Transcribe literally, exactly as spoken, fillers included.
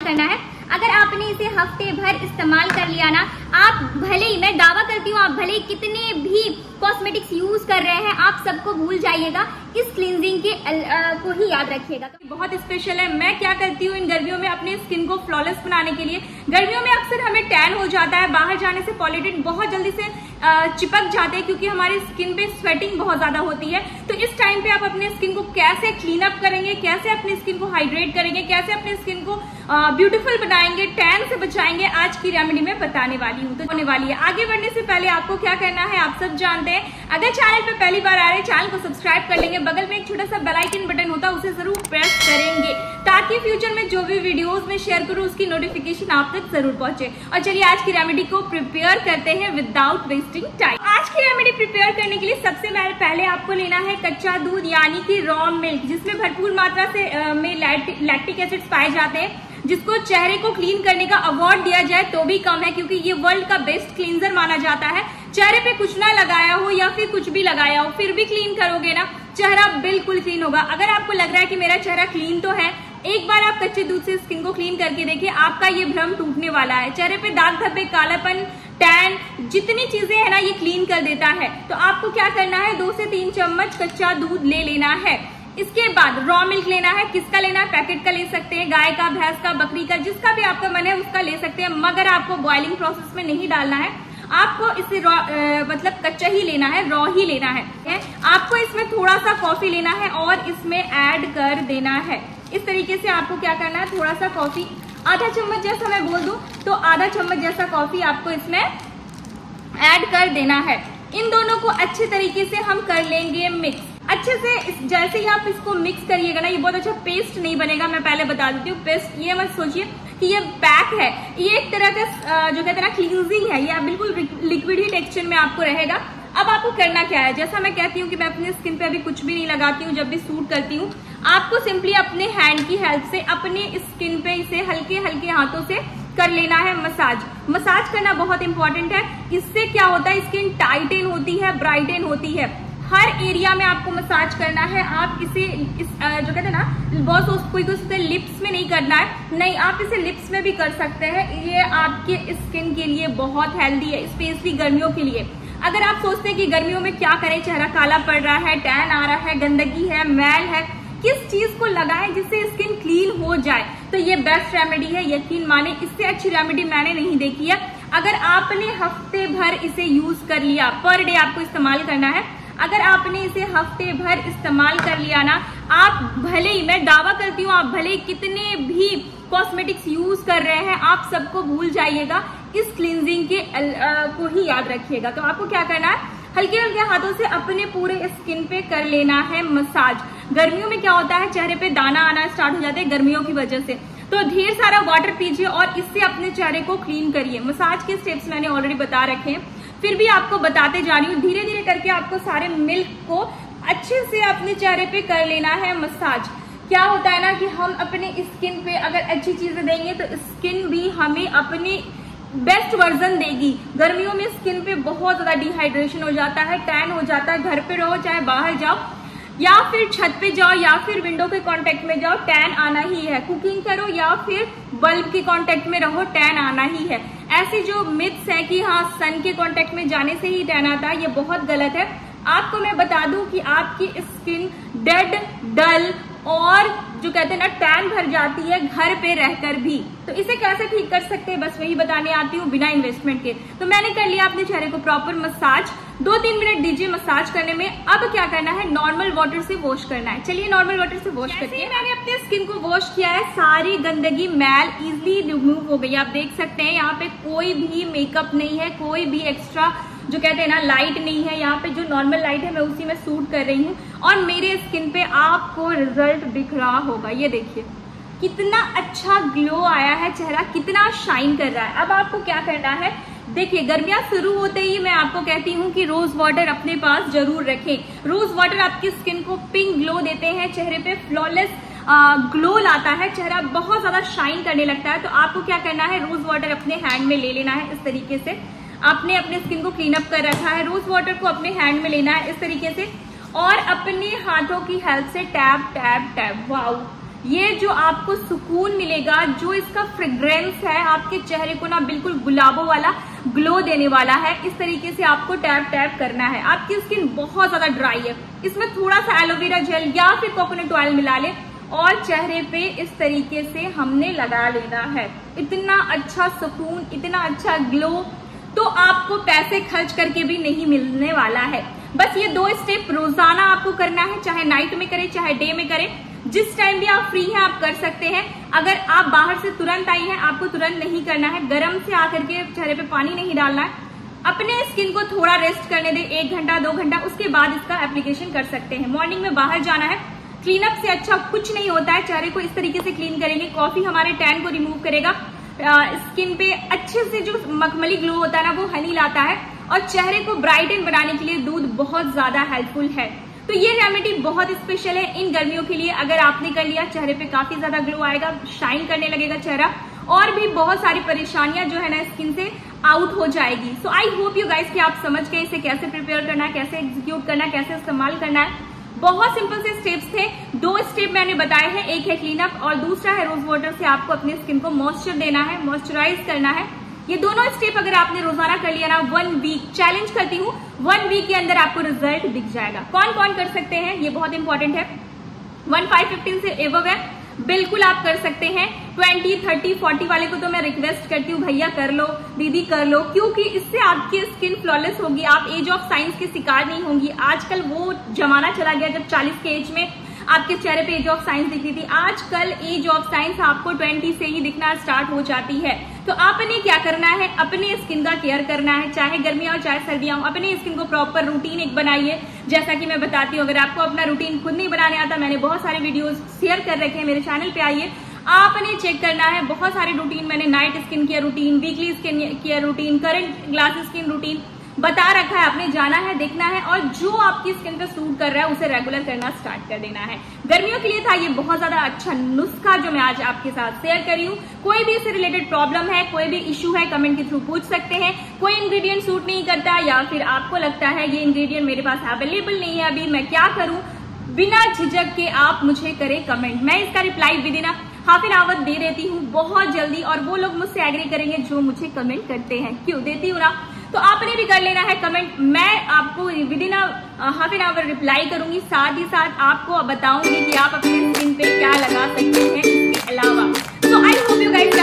करना है। अगर आपने इसे हफ्ते भर इस्तेमाल कर लिया ना, आप भले ही, मैं दावा करती हूँ, आप भले ही कितने भी कॉस्मेटिक्स यूज कर रहे हैं, आप सबको भूल जाइएगा, इस क्लींजिंग के आ, को ही याद रखिएगा। बहुत स्पेशल है। मैं क्या करती हूँ इन गर्मियों में अपने स्किन को फ्लॉलेस बनाने के लिए, गर्मियों में अक्सर हमें टैन हो जाता है, बाहर जाने से पॉलिटिन बहुत जल्दी से चिपक जाते हैं क्योंकि हमारी स्किन पे स्वेटिंग बहुत ज्यादा होती है। तो इस टाइम पे आप अपने स्किन को कैसे क्लीन अप करेंगे, कैसे अपनी स्किन को हाइड्रेट करेंगे, कैसे अपनी स्किन को ब्यूटीफुल बनाएंगे, टैन से बचाएंगे, आज की रेमेडी में बताने वाली हूँ। तो होने वाली है। आगे बढ़ने से पहले आपको क्या करना है आप सब जानते हैं। अगर चैनल पे पहली बार आ रहे हैं, चैनल को सब्सक्राइब कर लेंगे, बगल में एक छोटा सा बेल आइकन बटन होता है, उसे जरूर प्रेस करेंगे ताकि फ्यूचर में जो भी वीडियोस में शेयर करूँ उसकी नोटिफिकेशन आप तक जरूर पहुंचे। और चलिए आज की रेमेडी को प्रिपेयर करते हैं विदाउट वेस्टिंग टाइम। आज की रेमेडी प्रिपेयर करने के लिए सबसे पहले आपको लेना है कच्चा दूध यानी कि रॉ मिल्क, जिसमें भरपूर मात्रा से आ, में लैक्टिक एसिड्स पाए जाते हैं, जिसको चेहरे को क्लीन करने का अवार्ड दिया जाए तो भी कम है क्योंकि ये वर्ल्ड का बेस्ट क्लींजर माना जाता है। चेहरे पे कुछ ना लगाया हो या फिर कुछ भी लगाया हो, फिर भी क्लीन करोगे ना, चेहरा बिल्कुल क्लीन होगा। अगर आपको लग रहा है कि मेरा चेहरा क्लीन तो है, एक बार आप कच्चे दूध से स्किन को क्लीन करके देखिए, आपका ये भ्रम टूटने वाला है। चेहरे पे दाग धब्बे, कालापन, टैन, जितनी चीजें है ना, ये क्लीन कर देता है। तो आपको क्या करना है, दो से तीन चम्मच कच्चा दूध ले लेना है। इसके बाद रॉ मिल्क लेना है। किसका लेना है, पैकेट का ले सकते हैं, गाय का, भैंस का, बकरी का, जिसका भी आपका मन है उसका ले सकते हैं, मगर आपको बॉइलिंग प्रोसेस में नहीं डालना है। आपको इसे रॉ मतलब कच्चा ही लेना है, रॉ ही लेना है, है? आपको इसमें थोड़ा सा कॉफी लेना है और इसमें ऐड कर देना है। इस तरीके से आपको क्या करना है, थोड़ा सा कॉफी, आधा चम्मच जैसा मैं बोल दूं तो आधा चम्मच जैसा कॉफी आपको इसमें ऐड कर देना है। इन दोनों को अच्छे तरीके से हम कर लेंगे मिक्स। अच्छे से इस, जैसे ही आप इसको मिक्स करिएगा ना, ये बहुत अच्छा पेस्ट नहीं बनेगा। मैं पहले बता देती हूँ, पेस्ट ये मत सोचिए कि ये पैक है, ये एक तरह का जो कहते हैं ना क्लींजिंग है, ये बिल्कुल लिक्विड ही टेक्सचर में आपको रहेगा। अब आपको करना क्या है, जैसा मैं कहती हूँ कि मैं अपने स्किन पे अभी कुछ भी नहीं लगाती हूँ, जब भी सूट करती हूँ, आपको सिंपली अपने हैंड की हेल्प से अपने स्किन पे इसे हल्के हल्के हाथों से कर लेना है मसाज। मसाज करना बहुत इंपॉर्टेंट है। इससे क्या होता है, स्किन टाइटन होती है, ब्राइटन होती है। हर एरिया में आपको मसाज करना है। आप इसे इस जो कहते हैं ना, बहुत कोई कोई लिप्स में नहीं करना है, नहीं, आप इसे लिप्स में भी कर सकते हैं। ये आपके स्किन के लिए बहुत हेल्दी है, स्पेशली गर्मियों के लिए। अगर आप सोचते हैं कि गर्मियों में क्या करें, चेहरा काला पड़ रहा है, टैन आ रहा है, गंदगी है, मैल है, किस चीज को लगाएं जिससे स्किन क्लीन हो जाए, तो ये बेस्ट रेमेडी है। यकीन माने, इससे अच्छी रेमेडी मैंने नहीं देखी है। अगर आपने हफ्ते भर इसे यूज कर लिया, पर डे आपको इस्तेमाल करना है, अगर आपने इसे हफ्ते भर इस्तेमाल कर लिया ना, आप भले ही, मैं दावा करती हूँ, आप भले ही कितने भी कॉस्मेटिक्स यूज कर रहे हैं, आप सबको भूल जाइएगा, इस क्लींजिंग के आ, को ही याद रखिएगा। तो आपको क्या करना है, हल्के हल्के हाथों से अपने पूरे स्किन पे कर लेना है मसाज। गर्मियों में क्या होता है, चेहरे पे दाना आना स्टार्ट हो जाते हैं गर्मियों की वजह से, तो ढेर सारा वाटर पीजिए और इससे अपने चेहरे को क्लीन करिए। मसाज के स्टेप्स मैंने ऑलरेडी बता रखे हैं, फिर भी आपको बताते जा रही हूँ। धीरे धीरे करके आपको सारे मिल्क को अच्छे से अपने चेहरे पे कर लेना है मसाज। क्या होता है ना कि हम अपने स्किन पे अगर अच्छी चीजें देंगे तो स्किन भी हमें अपने बेस्ट वर्जन देगी। गर्मियों में स्किन पे बहुत ज्यादा डिहाइड्रेशन हो जाता है, टैन हो जाता है, घर पे रहो चाहे बाहर जाओ या फिर छत पे जाओ या फिर विंडो के कांटेक्ट में जाओ, टैन आना ही है। कुकिंग करो या फिर बल्ब के कांटेक्ट में रहो, टैन आना ही है। ऐसी जो मिथ्स है कि हाँ सन के कांटेक्ट में जाने से ही टैन आता है, ये बहुत गलत है। आपको मैं बता दूं कि आपकी स्किन डेड, डल और जो कहते हैं ना टैन भर जाती है घर पे रहकर भी। तो इसे कैसे ठीक कर सकते हैं, बस वही बताने आती हूँ बिना इन्वेस्टमेंट के। तो मैंने कर लिया अपने चेहरे को प्रॉपर मसाज, दो तीन मिनट दीजिए मसाज करने में। अब क्या करना है, नॉर्मल वाटर से वॉश करना है। चलिए नॉर्मल वाटर से वॉश करते हैं। मैंने अपने स्किन को वॉश किया है, सारी गंदगी, मैल इजिली रिमूव हो गई। आप देख सकते हैं यहाँ पे कोई भी मेकअप नहीं है, कोई भी एक्स्ट्रा जो कहते हैं ना लाइट नहीं है। यहाँ पे जो नॉर्मल लाइट है मैं उसी में सूट कर रही हूँ और मेरे स्किन पे आपको रिजल्ट दिख रहा होगा। ये देखिए कितना अच्छा ग्लो आया है, चेहरा कितना शाइन कर रहा है। अब आपको क्या करना है, देखिए गर्मियां शुरू होते ही मैं आपको कहती हूँ कि रोज वाटर अपने पास जरूर रखें। रोज वाटर आपकी स्किन को पिंक ग्लो देते हैं, चेहरे पे फ्लॉलेस ग्लो लाता है, चेहरा बहुत ज्यादा शाइन करने लगता है। तो आपको क्या करना है, रोज वाटर अपने हैंड में ले लेना है। इस तरीके से आपने अपने स्किन को क्लीन अप कर रखा है, रोज वाटर को अपने हैंड में लेना है इस तरीके से और अपने हाथों की हेल्प से टैप टैप टैप। वाओ, ये जो आपको सुकून मिलेगा, जो इसका फ्रेग्रेंस है, आपके चेहरे को ना बिल्कुल गुलाबों वाला ग्लो देने वाला है। इस तरीके से आपको टैप टैप करना है। आपकी स्किन बहुत ज्यादा ड्राई है, इसमें थोड़ा सा एलोवेरा जेल या फिर कोकोनट ऑयल मिला ले और चेहरे पे इस तरीके से हमने लगा लेना है। इतना अच्छा सुकून, इतना अच्छा ग्लो तो आपको पैसे खर्च करके भी नहीं मिलने वाला है। बस ये दो स्टेप रोजाना आपको करना है, चाहे नाइट में करें चाहे डे में करें, जिस टाइम भी आप फ्री हैं आप कर सकते हैं। अगर आप बाहर से तुरंत आई हैं, आपको तुरंत नहीं करना है, गर्म से आकर के चेहरे पे पानी नहीं डालना है, अपने स्किन को थोड़ा रेस्ट करने दें, एक घंटा दो घंटा, उसके बाद इसका एप्लीकेशन कर सकते हैं। मॉर्निंग में बाहर जाना है, क्लीन अप से अच्छा कुछ नहीं होता है। चेहरे को इस तरीके से क्लीन करेंगे, कॉफी हमारे टैन को रिमूव करेगा, स्किन पे अच्छे से जो मखमली ग्लो होता है ना वो हनी लाता है, और चेहरे को ब्राइटन बनाने के लिए दूध बहुत ज्यादा हेल्पफुल है। तो ये रेमेडी बहुत स्पेशल है इन गर्मियों के लिए। अगर आपने कर लिया, चेहरे पे काफी ज्यादा ग्लो आएगा, शाइन करने लगेगा चेहरा, और भी बहुत सारी परेशानियां जो है ना स्किन से आउट हो जाएगी। So I hope you guys कि आप समझ गए इसे कैसे प्रिपेयर करना है, कैसे एग्जीक्यूट करना है, कैसे इस्तेमाल करना है। बहुत सिंपल से स्टेप्स थे, दो स्टेप मैंने बताए हैं, एक है क्लीन अप और दूसरा है रोज वाटर से आपको अपने स्किन को मॉइस्चर देना है, मॉइस्चराइज करना है। ये दोनों स्टेप अगर आपने रोजाना कर लिया ना, वन वीक चैलेंज करती हूँ, वन वीक के अंदर आपको रिजल्ट दिख जाएगा। कौन कौन कर सकते हैं ये बहुत इंपॉर्टेंट है। वन फाइव फिफ्टीन से एबव है, बिल्कुल आप कर सकते हैं। ट्वेंटी थर्टी फोर्टी वाले को तो मैं रिक्वेस्ट करती हूँ भैया कर लो, दीदी कर लो, क्योंकि इससे आपकी स्किन फ्लॉलेस होगी, आप एज ऑफ साइंस के शिकार नहीं होंगी। आजकल वो जमाना चला गया जब चालीस के एज में आपके चेहरे पे एज ऑफ साइंस दिखती थी। आजकल एज ऑफ साइंस आपको ट्वेंटी से ही दिखना स्टार्ट हो जाती है। तो आपने क्या करना है, अपने स्किन का केयर करना है, चाहे गर्मियां हो चाहे सर्दियां हो। अपने स्किन को प्रॉपर रूटीन एक बनाइए, जैसा कि मैं बताती हूँ। अगर आपको अपना रूटीन खुद नहीं बनाने आता, मैंने बहुत सारे वीडियोस शेयर कर रखे हैं, मेरे चैनल पे आइए, आपने चेक करना है। बहुत सारे रूटीन मैंने, night skin care routine, weekly skin care routine, current glass skin routine बता रखा है। आपने जाना है, देखना है, और जो आपकी स्किन पे सूट कर रहा है उसे रेगुलर करना स्टार्ट कर देना है। गर्मियों के लिए था ये बहुत ज्यादा अच्छा नुस्खा जो मैं आज आपके साथ शेयर कर रही हूँ। कोई भी इससे रिलेटेड प्रॉब्लम है, कोई भी इश्यू है, कमेंट के थ्रू पूछ सकते हैं। कोई इंग्रेडिएंट सूट नहीं करता या फिर आपको लगता है ये इंग्रेडिएंट मेरे पास अवेलेबल नहीं है, अभी मैं क्या करूं, बिना झिझक के आप मुझे करें कमेंट। मैं इसका reply within half an hour दे देती हूँ बहुत जल्दी, और वो लोग मुझसे एग्री करेंगे जो मुझे कमेंट करते हैं। क्यों देती हूँ ना, तो आपने भी कर लेना है कमेंट। मैं आपको within half an hour reply करूंगी, साथ ही साथ आपको बताऊंगी कि आप अपने स्किन पे क्या लगा सकते हैं इसके अलावा। तो आई होप यू गाइस